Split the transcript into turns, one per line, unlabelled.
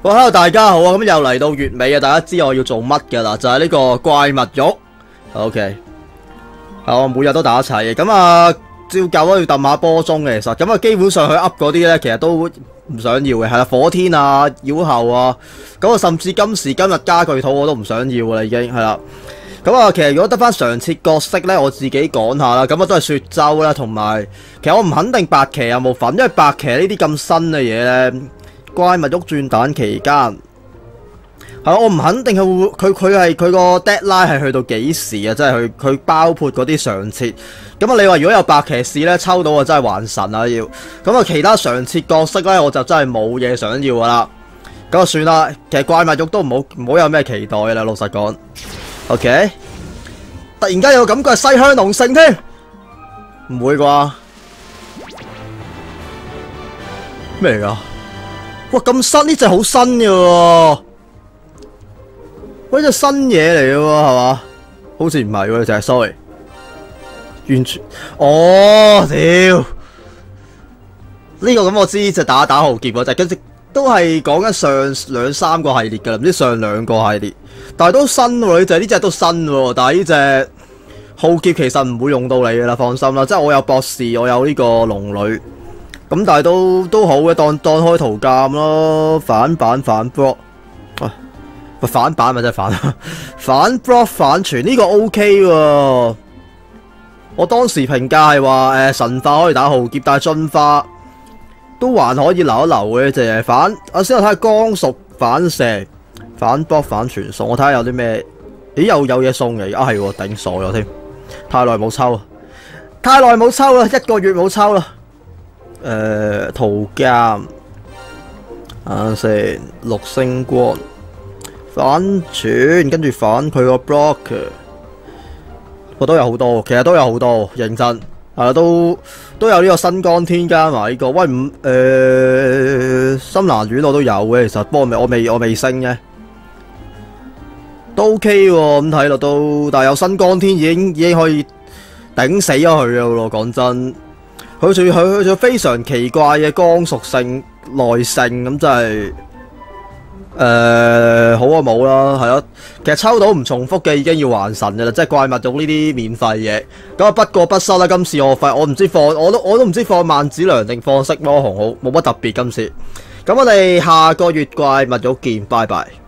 Hello 大家好啊！咁又嚟到月尾啊，大家知我要做乜㗎啦？就係呢個怪物玉。OK， 我每日都打一齊嘅。咁啊，照舊都要揼下波鐘嘅。其實咁啊，基本上佢 up 嗰啲咧，其實都唔想要嘅。係啦，火天啊、妖后啊，咁啊，甚至今時今日家具套我都唔想要啦，已經係啦。咁啊，其實如果得翻常設角色咧，我自己講下啦。咁啊，都係雪舟啦，同埋其實我唔肯定白騎有冇份，因為白騎呢啲咁新嘅嘢咧。怪物玉轉蛋期間，我唔肯定佢係佢個 deadline 係去到幾時啊？即係佢包括嗰啲常設。咁啊，你話如果有白騎士咧抽到啊，真係還神啊要。咁啊，其他常設角色咧，我就真係冇嘢想要噶啦。咁啊，算啦。其實怪物玉都唔好有咩期待啦。老實講 ，OK。突然間有個感覺係西鄉隆盛添，唔會啩？咩嚟噶？哇，咁新呢隻好新嘅喎，喂，呢隻新嘢嚟嘅喎，係嘛？好似唔係喎，就係 sorry， 完全，哦，屌，呢個咁我知就打浩劫嗰隻，跟住都係講緊上2、3個系列㗎啦，唔知上2個系列，但係都新喎，呢隻都新喎，但係呢隻浩劫其實唔會用到你㗎啦，放心啦，即係我有博士，我有呢個龍女。咁但係都好嘅，當開圖鑑咯，反版反 block， 反版咪真係反 block 反傳呢個 OK 喎。我當時評價係話神化可以打浩劫，但係進化都還可以留一留嘅，就係反。我先睇下光屬反射反 block 反傳送，我睇下有啲咩？咦，有嘢送嘅啊，係喎，頂傻咗添，太耐冇抽啦，1個月冇抽啦。圖鑑先6星光反轉，跟住反佢個 blocker， 我都有好多，其實都有好多，認真係都有呢個新光天加埋呢個，喂深藍丸我都有嘅，其實不過我未升嘅，都 OK 喎，咁睇落都，但係有新光天已經可以頂死咗佢噶咯，講真。佢仲要非常奇怪嘅光屬性耐性，咁真係好啊冇啦，係咯。其實抽到唔重複嘅已經要還神嘅啦，即係怪物玉呢啲免費嘢。咁啊不過不失啦，今次我唔知放我都唔知放萬梓良定放色魔紅好，冇乜特別今次。咁我哋下個月怪物玉見，拜拜。